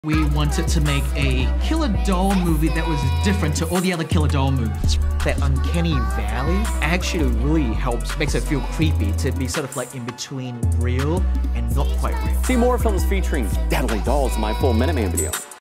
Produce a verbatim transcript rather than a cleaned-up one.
We wanted to make a killer doll movie that was different to all the other killer doll movies. That uncanny valley actually really helps, makes it feel creepy to be sort of like in between real and not quite real. See more films featuring deadly dolls in my full Minute Man video.